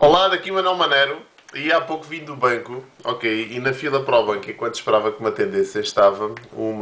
Olá, daqui Manuel Manero. E há pouco vim do banco, ok, e na fila para o banco, enquanto esperava que me atendesse, estava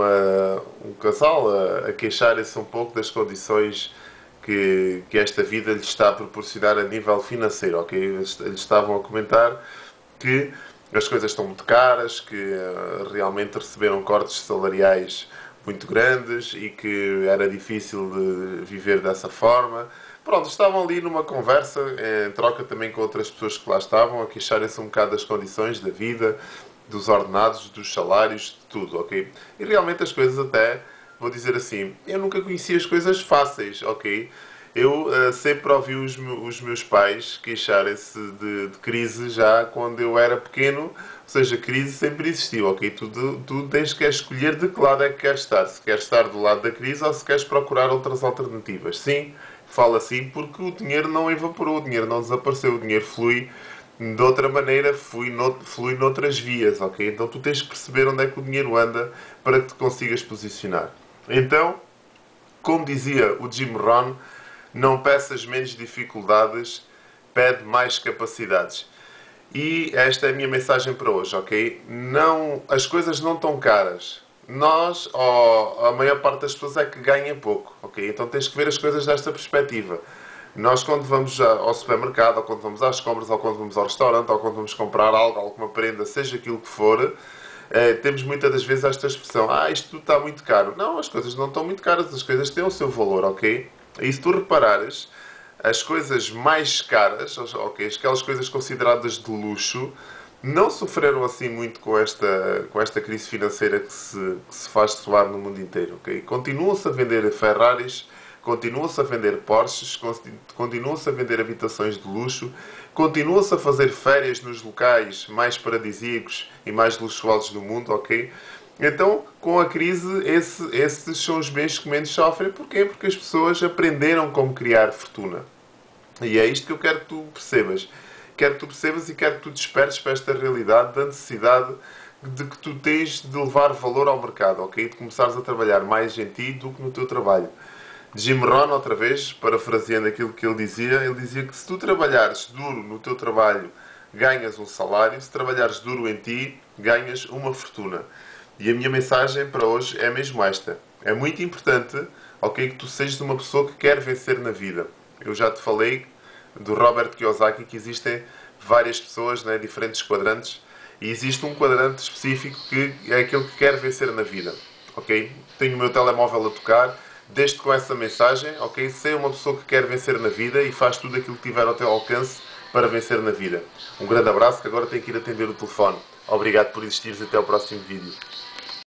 um casal a queixarem-se um pouco das condições que esta vida lhes está a proporcionar a nível financeiro, ok? Eles estavam a comentar que as coisas estão muito caras, que realmente receberam cortes salariais muito grandes e que era difícil de viver dessa forma. Pronto, estavam ali numa conversa, em troca também com outras pessoas que lá estavam, a queixarem-se um bocado das condições da vida, dos ordenados, dos salários, de tudo, ok? E realmente as coisas até, vou dizer assim, eu nunca conheci as coisas fáceis, ok? Eu sempre ouvi os meus pais queixarem-se de crise já quando eu era pequeno, ou seja, crise sempre existiu, ok? Tu tens que escolher de que lado é que queres estar, se queres estar do lado da crise ou se queres procurar outras alternativas. Sim, falo assim porque o dinheiro não evaporou, o dinheiro não desapareceu, o dinheiro flui de outra maneira, flui noutras vias, ok? Então tu tens que perceber onde é que o dinheiro anda para que te consigas posicionar. Então, como dizia o Jim Rohn, não peças menos dificuldades, pede mais capacidades. E esta é a minha mensagem para hoje, ok? Não, as coisas não estão caras. Nós, ou a maior parte das pessoas, é que ganha pouco, ok? Então tens que ver as coisas desta perspectiva. Nós, quando vamos ao supermercado, ou quando vamos às compras, ou quando vamos ao restaurante, ou quando vamos comprar algo, alguma prenda, seja aquilo que for, temos muitas das vezes esta expressão: isto tudo está muito caro. Não, as coisas não estão muito caras, as coisas têm o seu valor, ok? E se tu reparares, as coisas mais caras, ok, aquelas coisas consideradas de luxo, não sofreram assim muito com esta crise financeira que se faz soar no mundo inteiro, ok? Continuam-se a vender Ferraris, continuam-se a vender Porsches, continuam-se a vender habitações de luxo, continua-se a fazer férias nos locais mais paradisíacos e mais luxuosos do mundo, ok? Então, com a crise, esses são os bens que menos sofrem. Porquê? Porque as pessoas aprenderam como criar fortuna. E é isto que eu quero que tu percebas. Quero que tu percebas e quero que tu despertes para esta realidade da necessidade de que tu tens de levar valor ao mercado, ok? De começares a trabalhar mais em ti do que no teu trabalho. Jim Rohn, outra vez, parafraseando aquilo que ele dizia que se tu trabalhares duro no teu trabalho, ganhas um salário, se trabalhares duro em ti, ganhas uma fortuna. E a minha mensagem para hoje é mesmo esta. É muito importante, ok, que tu sejas uma pessoa que quer vencer na vida. Eu já te falei do Robert Kiyosaki que existem várias pessoas, né, diferentes quadrantes, e existe um quadrante específico que é aquele que quer vencer na vida, ok? Tenho o meu telemóvel a tocar, deixo-te com essa mensagem, ok? Sei uma pessoa que quer vencer na vida e faz tudo aquilo que tiver ao teu alcance para vencer na vida. Um grande abraço, que agora tenho que ir atender o telefone. Obrigado por existires, até ao próximo vídeo.